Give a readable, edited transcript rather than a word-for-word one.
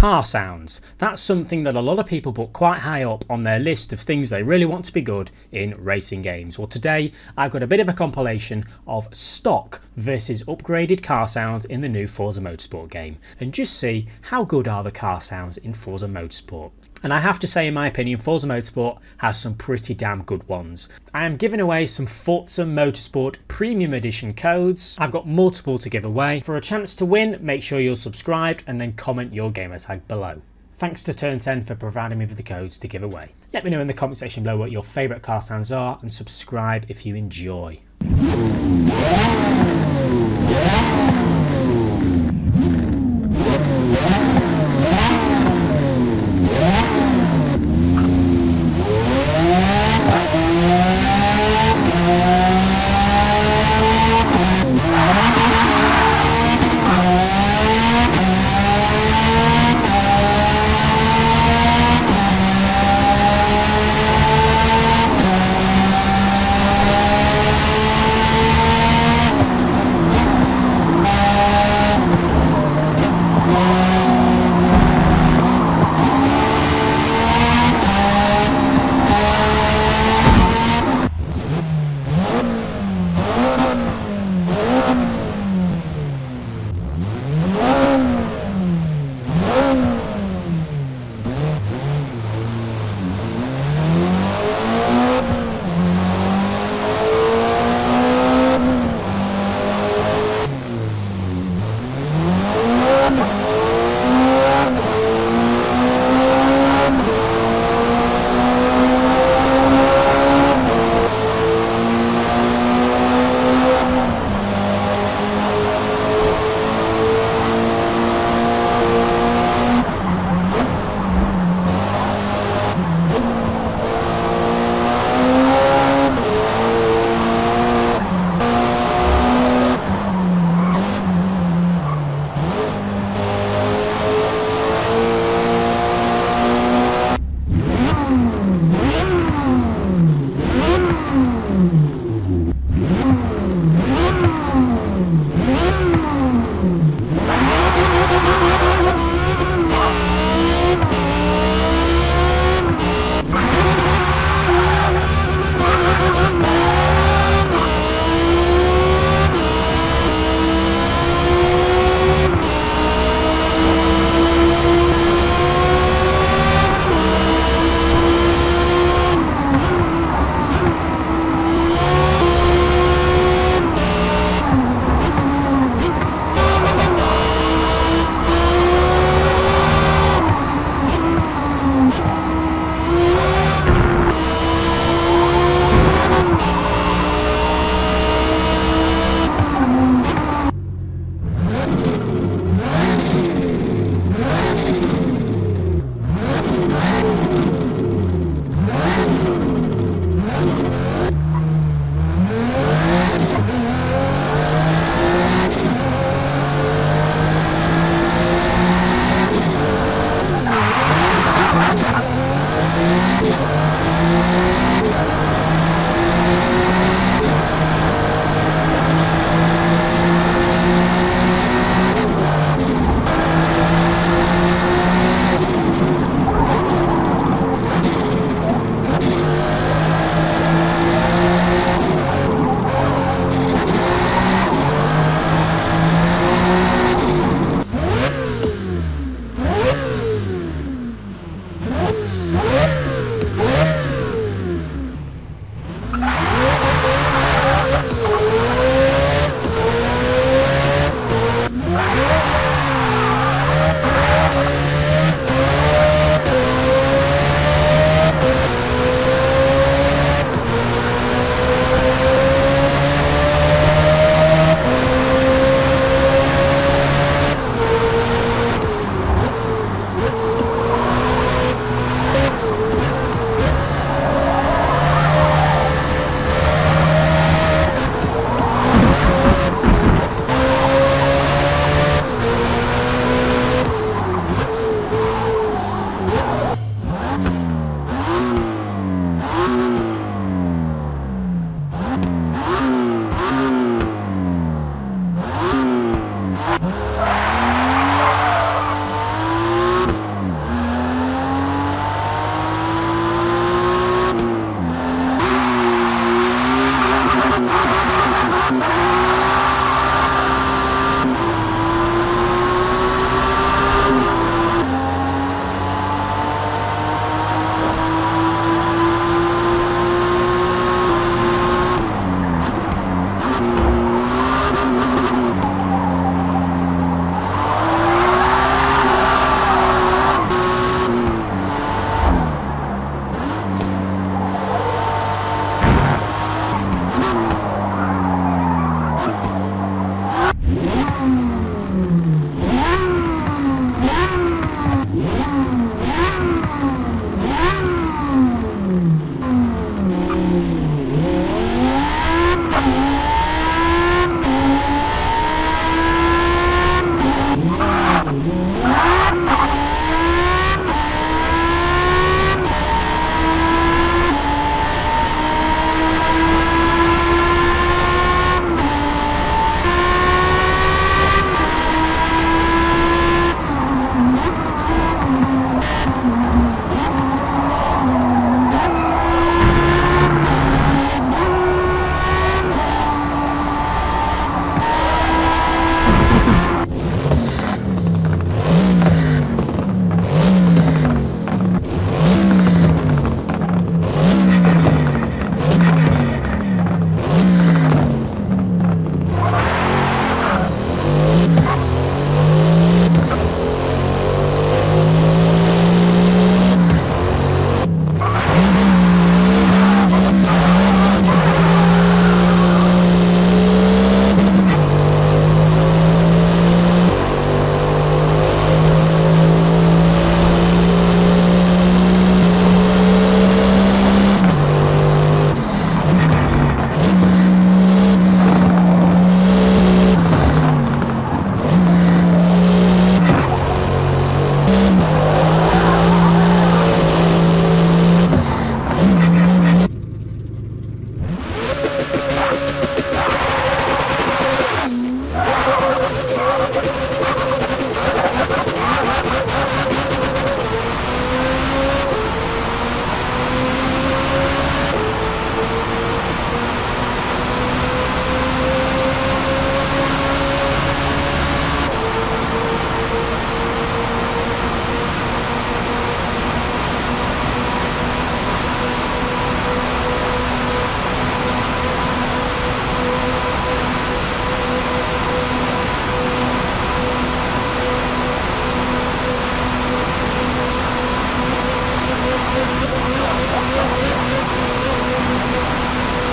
car sounds. That's something that a lot of people put quite high up on their list of things they really want to be good in racing games. Well, today I've got a bit of a compilation of stock versus upgraded car sounds in the new Forza Motorsport game, and just see how good are the car sounds in Forza Motorsport. And I have to say, in my opinion, Forza Motorsport has some pretty damn good ones. I am giving away some Forza Motorsport Premium Edition codes. I've got multiple to give away. For a chance to win, make sure you're subscribed and then comment your gamertag below. Thanks to Turn 10 for providing me with the codes to give away. Let me know in the comment section below what your favourite car sounds are, and subscribe if you enjoy.